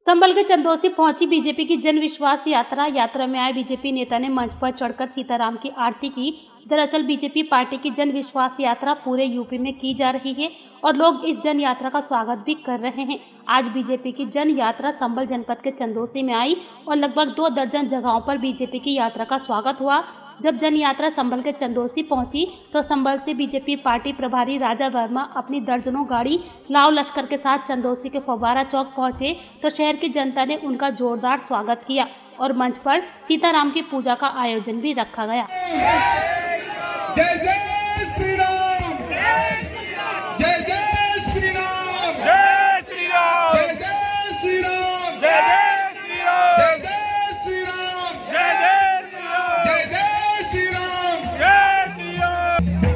संभल के चंदौसी पहुंची बीजेपी की जन विश्वास यात्रा में आए बीजेपी नेता ने मंच पर चढ़कर सीताराम की आरती की। दरअसल बीजेपी पार्टी की जन विश्वास यात्रा पूरे यूपी में की जा रही है और लोग इस जन यात्रा का स्वागत भी कर रहे हैं। आज बीजेपी की जन यात्रा संभल जनपद के चंदौसी में आई और लगभग 2 दर्जन जगहों पर बीजेपी की यात्रा का स्वागत हुआ। जब जन यात्रा संभल के चंदौसी पहुंची तो संभल से बीजेपी पार्टी प्रभारी राजा वर्मा अपनी दर्जनों गाड़ी लाव लश्कर के साथ चंदौसी के फव्वारा चौक पहुंचे तो शहर की जनता ने उनका जोरदार स्वागत किया और मंच पर सीताराम की पूजा का आयोजन भी रखा गया। जय जय श्री राम, जय जय श्री राम, जय श्री राम, जय जय श्री राम, जय जय श्री राम, जय जय श्री राम, जय जय श्री राम, जय जय